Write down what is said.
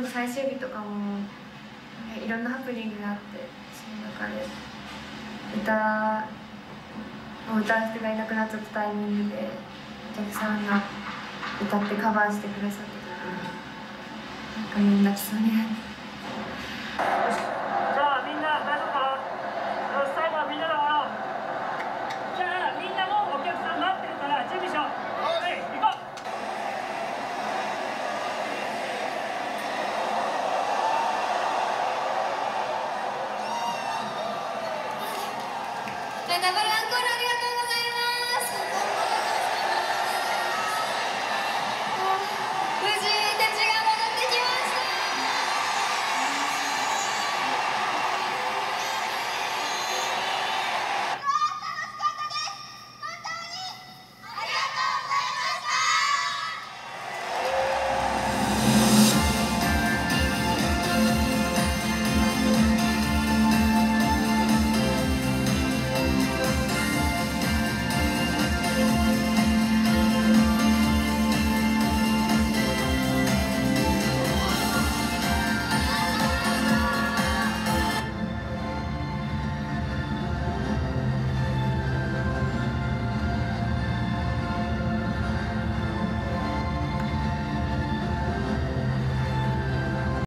最終日とかもいろんなハプニングがあって、その中で歌う人がいなくなっちゃったタイミングでお客さんが歌ってカバーしてくださった時になんかみんな泣きそうになって。 じゃあみんな大丈夫かな。最後はみんなで終わろう。じゃあみんなもお客さん待ってるから準備しよう。はい、行こう。 頑張ります。